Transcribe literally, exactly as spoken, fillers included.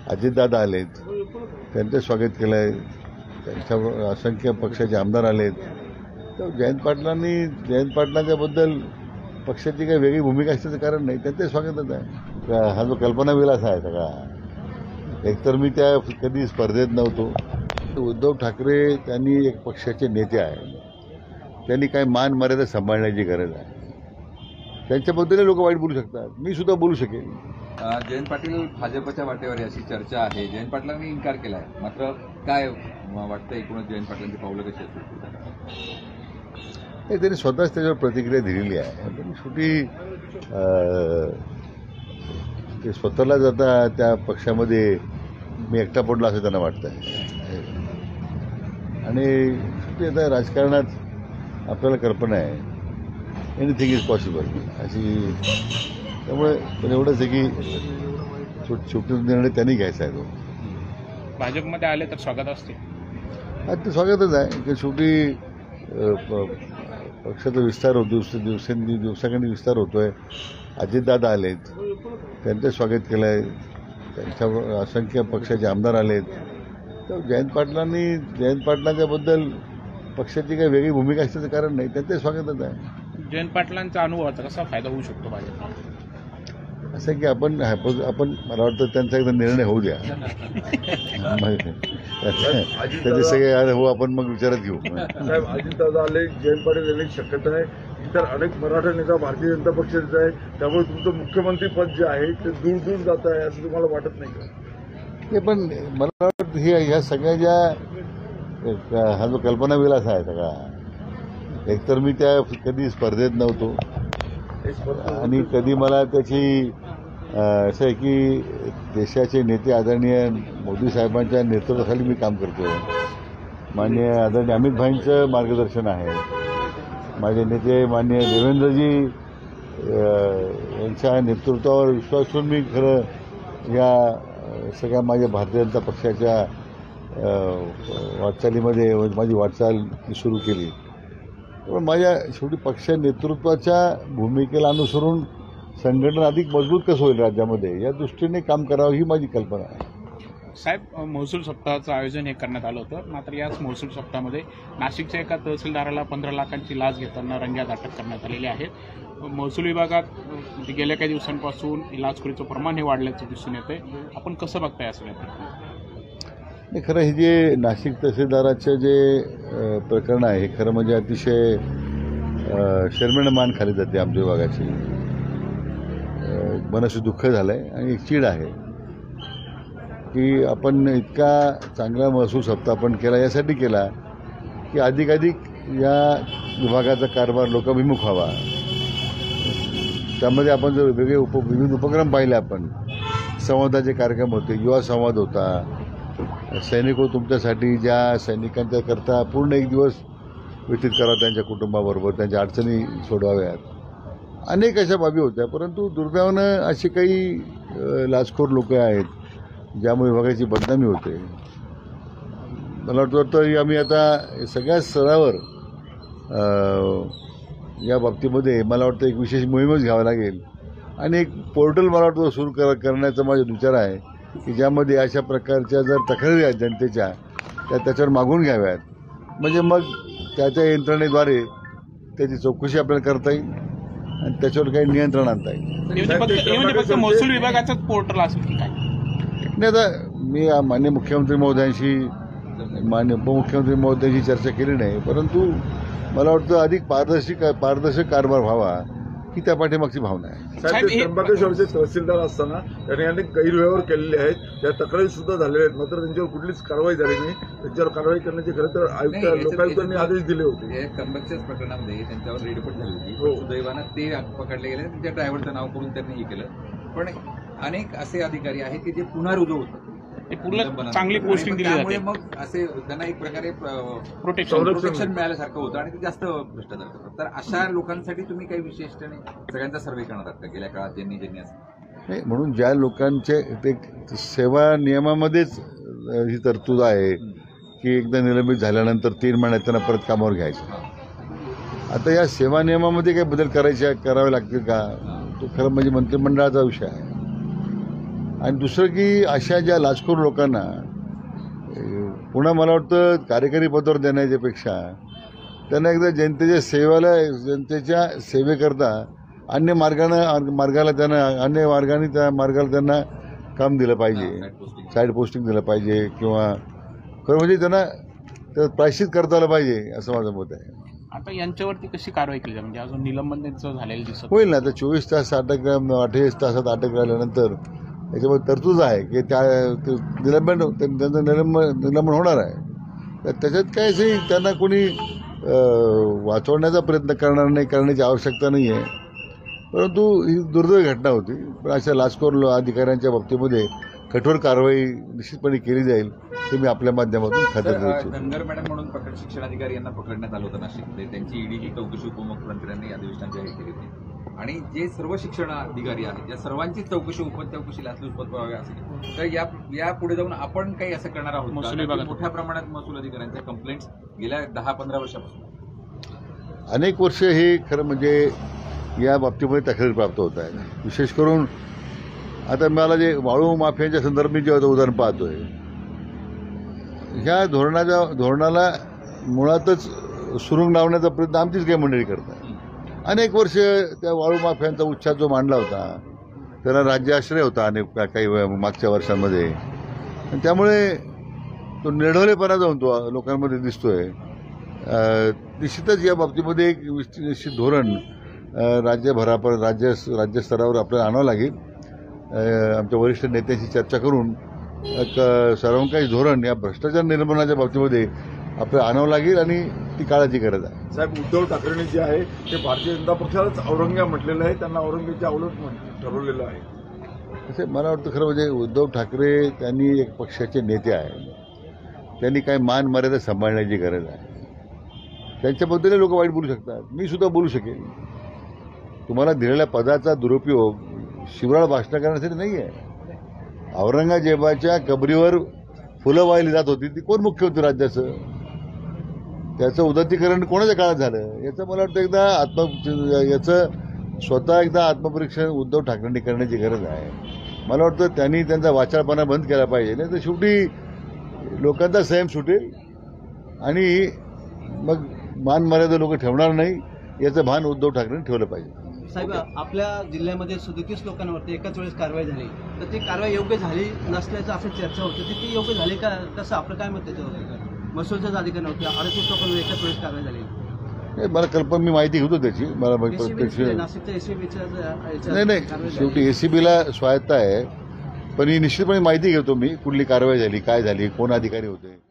अजितदादा आलेत, त्यांचं स्वागत केलं आहे. त्यांच्याबरोबर असंख्य पक्षाचे आमदार आलेत. तर जयंत पाटलांनी जयंत पाटलांच्याबद्दल पक्षाची काही वेगळी भूमिका असण्याचं कारण नाही, त्यांचं स्वागतच आहे. हा जो कल्पनाविलास आहे सगळा, एकतर मी त्या कधी स्पर्धेत नव्हतो. उद्धव ठाकरे त्यांनी एक पक्षाचे नेते आहे, त्यांनी काही मान मर्यादा सांभाळण्याची गरज आहे. त्यांच्याबद्दल लोक वाईट बोलू शकतात, मी सुद्धा बोलू शकेन. जयंत पाटील भाजपच्या वाटेवर अशी चर्चा आहे. जयंत पाटलांनी इन्कार केला आहे, मात्र काय वाटतं एकूणच जयंत पाटलांची पावलं कशी असतील? त्यांनी स्वतःच त्याच्यावर प्रतिक्रिया दिलेली आहे. पण शेवटी ते स्वतःलाच आता त्या पक्षामध्ये मी एकटा पडलो असं त्यांना वाटतं आहे. आणि शेवटी आता राजकारणात आपल्याला कल्पना आहे, एनिथिंग इज पॉसिबल अशी. त्यामुळे पण एवढंच आहे की छोटे निर्णय त्यांनी घ्यायचा आहे. तो भाजपमध्ये आले तर स्वागत असते. हा ते स्वागतच आहे की शेवटी पक्षाचा विस्तार होतो, दिवस दिवसेंनी दिवसांनी विस्तार होतोय. अजितदादा आलेत, त्यांचं स्वागत केलं आहे. त्यांच्याबरोबर असंख्य पक्षाचे आमदार आलेत. तर जयंत पाटलांनी जयंत पाटलांच्याबद्दल पक्षाची काही वेगळी भूमिका असण्याचं कारण नाही, त्यांचं स्वागतच आहे. जयंत पाटलांचा अनुभवाचा कसा फायदा होऊ शकतो भाजपला? असं की आपण आपण मला वाटतं त्यांचा एकदा निर्णय होऊ द्या, त्याचे सगळे हो आपण मग विचारात घेऊ. साहेब, अजितदादा आले, जयंत पाटील यांची शक्यता आहे, इतर अनेक मराठा नेता भारतीय जनता पक्षाचे आहे, त्यामुळे तुमचं मुख्यमंत्री पद जे आहे ते दूर दूर जात आहे असं तुम्हाला वाटत नाही का? हे पण मला वाटतं हे ह्या सगळ्या ज्या हा जो कल्पनाविलास आहे सगळा, एकतर मी त्या कधी स्पर्धेत नव्हतो आणि कधी मला त्याची असं आहे की देशाचे नेते आदरणीय मोदी साहेबांच्या नेतृत्वाखाली मी काम करतो. माननीय आदरणीय अमित भाईंचं मार्गदर्शन आहे. माझे नेते माननीय देवेंद्रजी यांच्या नेतृत्वावर विश्वास ठेवून मी खरं या सगळ्या माझ्या भारतीय जनता पक्षाच्या वाटचालीमध्ये माझी वाटचाल सुरू केली. पण माझ्या शेवटी पक्ष नेतृत्वाच्या भूमिकेला अनुसरून संघटना अधिक मजबूत कसं होईल राज्यामध्ये या दृष्टीने काम करावं ही माझी कल्पना आहे. साहेब, महसूल सप्ताहाचं आयोजन हे करण्यात आलं होतं, मात्र याच महसूल सप्ताहामध्ये नाशिकच्या एका तहसीलदाराला पंधरा लाखांची लाच घेताना रंग्यात अटक करण्यात आलेली आहे. महसूल विभागात गेल्या काही दिवसांपासून लाचखोरीचं प्रमाण हे वाढल्याचं दिसून येतंय. आपण कसं बघताय या सगळ्या प्रकरणात? नाही, खरं हे जे नाशिक तहसीलदाराचं जे प्रकरण आहे हे खरं म्हणजे अतिशय शर्मेनं मान खाली जाते आमच्या विभागाची. मनाशी दुःख झालं आहे आणि एक चीड आहे की आपण इतका चांगला महसूल सप्ताह आपण केला, यासाठी केला की अधिकाधिक या विभागाचा कारभार लोकाभिमुख व्हावा. त्यामध्ये आपण जर वेगळे उप विविध उपक्रम पाहिले, आपण संवादाचे कार्यक्रम होते, युवा संवाद होता, सैनिको तुमच्यासाठी, ज्या सैनिकांच्या करता पूर्ण एक दिवस व्यतीत करावा त्यांच्या कुटुंबाबरोबर, त्यांच्या अडचणी सोडवाव्यात, अनेक अशा बाबी होत्या. परंतु दुर्दैवानं अशी काही लाचखोर लोक आहेत ज्यामुळे विभागाची बदनामी होते. मला वाटतं आम्ही आता सगळ्या स्तरावर या बाबतीमध्ये मला वाटतं एक विशेष मोहीमच घ्यावं लागेल आणि एक पोर्टल मला वाटतं सुरू कर करण्याचा माझा विचार आहे की ज्यामध्ये अशा प्रकारच्या जर तक्रारी आहेत जनतेच्या त्या त्याच्यावर मागून घ्याव्यात. म्हणजे मग त्याच्या यंत्रणेद्वारे त्याची चौकशी आपल्याला करता येईल आणि त्याच्यावर काही नियंत्रण आणता येईल. फक्त महसूल विभागाचाच पोर्टल असेल की काय? नाही, आता मी माननीय मुख्यमंत्री महोदयांशी मान्य उपमुख्यमंत्री महोदयांशी चर्चा केली नाही, परंतु मला वाटतं अधिक पारदर्शी पारदर्शक कारभार व्हावा ही त्या पाठीमागची भावना आहे. साहेब, त्र्यंबकेश्वरचे तहसीलदार असताना त्यांनी अनेक गैरव्यवहार केलेले आहेत, त्या तक्रारी सुद्धा झालेल्या आहेत, मात्र त्यांच्यावर कुठलीच कारवाई झाली नाही. त्यांच्यावर कारवाई करण्याचे खरं तर आयुक्त लोकायुक्तांनी आदेश दिले होते. त्र्यंबकच्याच प्रकरणामध्ये त्यांच्यावर रेडपट झाली होती. सुदैवानं ते पकडले गेले, त्यांच्या ड्रायव्हरचं नाव करून त्यांनी हे केलं. पण अनेक असे अधिकारी आहेत की जे पुन्हा रुजू होतात, चांगली पोस्टिंग दिली त्यामुळे मग असे त्यांना एक प्रकारे प्रोटेक्शन प्रोटेक्शन मिळाल्यासारखं होतं आणि ते जास्त भ्रष्टाचार करतात. तर अशा लोकांसाठी तुम्ही काही विशेषतेने सगळ्यांचा सर्वे करणार आहात का गेल्या काळात ज्यांनी ज्यांनी असं? नाही, म्हणून ज्या लोकांचे ते सेवा नियमामध्येच ही तरतूद आहे की एकदा निलंबित झाल्यानंतर तीन महिन्यात त्यांना परत कामावर घ्यायचं. आता या सेवा नियमामध्ये काही बदल करायचे करावे लागतील का, तो खरं म्हणजे मंत्रिमंडळाचा विषय आहे. आणि दुसरं की अशा ज्या लाचखोर लोकांना पुन्हा मला वाटतं कार्यकारी पदावर देण्याच्यापेक्षा त्यांना एकदा जनतेच्या सेवेला जनतेच्या सेवेकरता अन्य मार्गानं मार्गाला त्यांना अन्य मार्गाने त्या मार्गाला त्यांना काम दिलं पाहिजे, साईड पोस्टिंग दिलं पाहिजे किंवा खरं म्हणजे त्यांना त्यात प्रायश्चित करता आलं पाहिजे असं माझं मत आहे. आता यांच्यावरती कशी कारवाई केली जाईल? म्हणजे अजून निलंबन त्यांचं झालेलं दिसत होईल ना. आता चोवीस तास अटक अठ्ठेचाळीस तासात अटक राहिल्यानंतर याच्यामध्ये तरतूद आहे की त्या ते निलंबन त्यांचं निलंबन निलंबन होणार आहे. तर त्याच्यात काय असे त्यांना कोणी वाचवण्याचा प्रयत्न करणार नाही, करण्याची आवश्यकता नाही आहे. परंतु ही दुर्दैवी घटना होती. पण अशा लाचखोर अधिकाऱ्यांच्या बाबतीमध्ये कठोर कारवाई निश्चितपणे केली जाईल हे मी आपल्या माध्यमातून खात्री देऊ इच्छितो. धनगर मॅडम म्हणून पकड शिक्षणाधिकारी यांना पकडण्यात आलं होतं नाशिकमध्ये. त्यांची ईडीची चौकशी उपमुख्यमंत्र्यांनी अधिवेशनात जाहीर केली होती आणि जे सर्व शिक्षण अधिकारी आहेत या सर्वांची चौकशी उप चौकशी लाचलुचपत व्हावी असेल तर या या पुढे जाऊन आपण काही असं करणार आहोत? मोठ्या प्रमाणात महसूल अधिकाऱ्यांच्या कंप्लेंट्स गेल्या दहा पंधरा वर्षापासून अनेक वर्ष हे खरं म्हणजे या बाबतीमध्ये तक्रारी प्राप्त होत आहे. विशेष करून आता मला जे वाळू माफियांच्या संदर्भात मी जेव्हा उदाहरण पाहतोय, ह्या धोरणाच्या धोरणाला मुळातच सुरुंग लावण्याचा प्रयत्न आमचीच काही मंडळी करतात. अनेक वर्ष त्या वाळू माफियांचा उच्छाद जो मांडला होता त्याला राज्याश्रय होता अनेक काही मागच्या वर्षांमध्ये. आणि त्यामुळे तो निर्ढोलेपणा जाऊन तो लोकांमध्ये दिसतोय. निश्चितच या बाबतीमध्ये एक निश्चित धोरण राज्यभरापर्यंत राज्य राज्यस्तरावर आपल्याला आणावं लागेल. आमच्या वरिष्ठ नेत्यांशी चर्चा करून एक सर्वंकष धोरण या भ्रष्टाचार निर्मूलनाच्या बाबतीमध्ये आपल्याला आणावं लागेल आणि ती काळाची गरज आहे. साहेब, उद्धव ठाकरेंनी जे आहे ते भारतीय जनता पक्षालाच औरंग्या म्हटलेलं आहे, त्यांना औरंग्याच्या अवलट ठरवलेलं आहे. तसे मला वाटतं खरं म्हणजे उद्धव ठाकरे त्यांनी एक पक्षाचे नेते आहे, त्यांनी काय मान मर्यादा सांभाळण्याची गरज आहे. त्यांच्याबद्दल लोक वाईट बोलू शकतात, मी सुद्धा बोलू शकेन. तुम्हाला दिलेल्या पदाचा दुरुपयोग शिवराळ भाषण करण्यासाठी नाही आहे. औरंगजेबाच्या कबरीवर फुलं वाहिली जात होती, ती कोण मुख्य होती राज्याचं? त्याचं उदात्तीकरण कोणाच्या काळात झालं याचं मला वाटतं एकदा आत्म याचं स्वतः एकदा आत्मपरीक्षण उद्धव ठाकरेंनी करण्याची गरज आहे. मला वाटतं त्यांनी त्यांचा वाचाळपणा बंद केला पाहिजे, नाही तर शेवटी लोकांचा संयम सुटेल आणि मग मान मर्यादा लोक ठेवणार नाही याचं भान उद्धव ठाकरेंनी ठेवलं पाहिजे. साहेब, आपल्या जिल्ह्यामध्ये सदतीस लोकांवरती एकाच वेळेस कारवाई झाली, तर ती कारवाई योग्य झाली नसल्याचं असं चर्चा होती. ती ती योग्य झाली का? कसं आपलं काय मत त्याच्यावर? महसूलच्याच अधिकारी होते, अडतीस लोकांवर एकाच वेळेस कारवाई झाली. मला कल्पना मी माहिती घेतो त्याची. मला प्रत्यक्ष नाशिकच्या एसीबीच्या नाही नाही शेवटी एसीबीला स्वायत्ता आहे, पण ही निश्चितपणे माहिती घेतो मी कुठली कारवाई झाली, काय झाली, कोण अधिकारी होते.